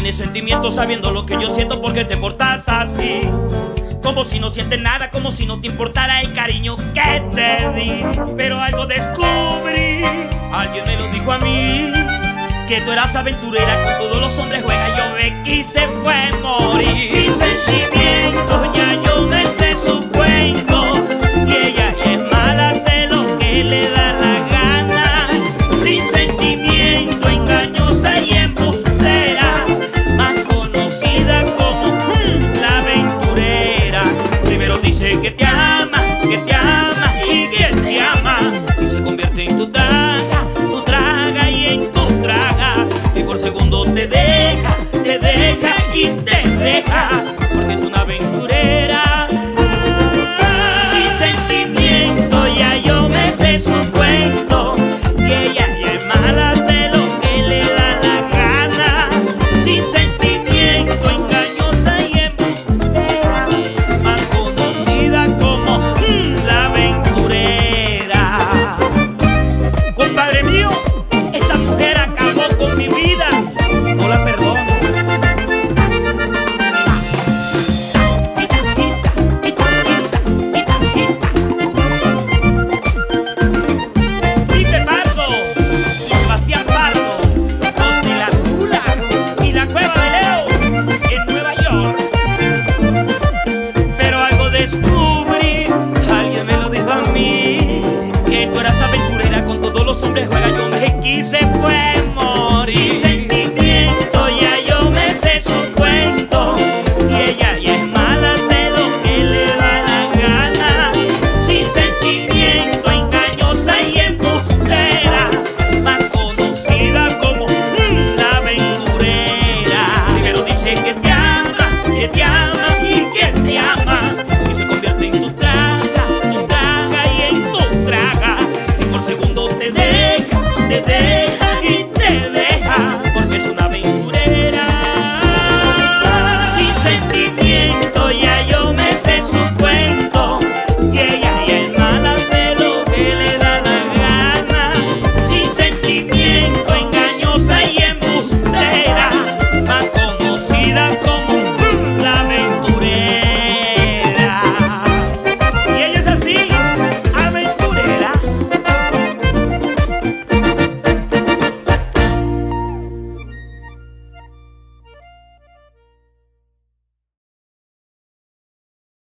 tienes sentimientos sabiendo lo que yo siento, porque te portas así. Como si no sientes nada, como si no te importara el cariño que te di. Pero algo descubrí, alguien me lo dijo a mí, que tú eras aventurera, con todos los hombres juegas. Yo me quise fue morir. Sin sentimientos ya yo me sé su cuento, y ella es mala, hace lo que le da la gana. Sin sentimiento, engañosa y embustera, más conocida como la aventurera. Primero dice que te ama,